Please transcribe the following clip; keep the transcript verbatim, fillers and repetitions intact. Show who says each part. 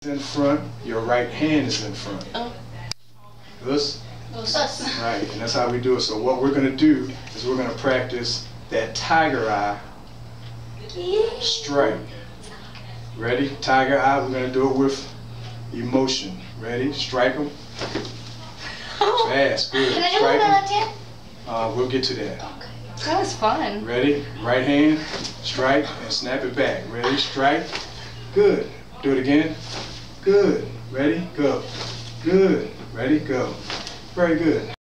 Speaker 1: in front, your right hand is in front.
Speaker 2: Oh.
Speaker 1: Us?
Speaker 2: Us.
Speaker 1: Right, and that's how we do it. So what we're going to do is we're going to practice that tiger eye strike. Ready? Tiger eye, we're going to do it with emotion. Ready? Strike them. Fast, good.
Speaker 2: Can I do it with
Speaker 1: Strike
Speaker 2: my
Speaker 1: 'em.
Speaker 2: left hand?
Speaker 1: Uh, we'll get to that.
Speaker 2: Okay. That was fun.
Speaker 1: Ready? Right hand, strike, and snap it back. Ready? Strike. Good. Do it again. Good. Ready? Go. Good. Ready? Go. Very good.